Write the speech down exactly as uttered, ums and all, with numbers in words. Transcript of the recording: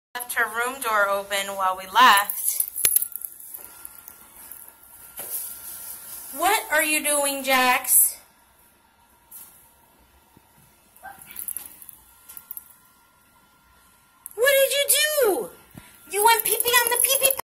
Left her room door open while we left. What are you doing, Jax?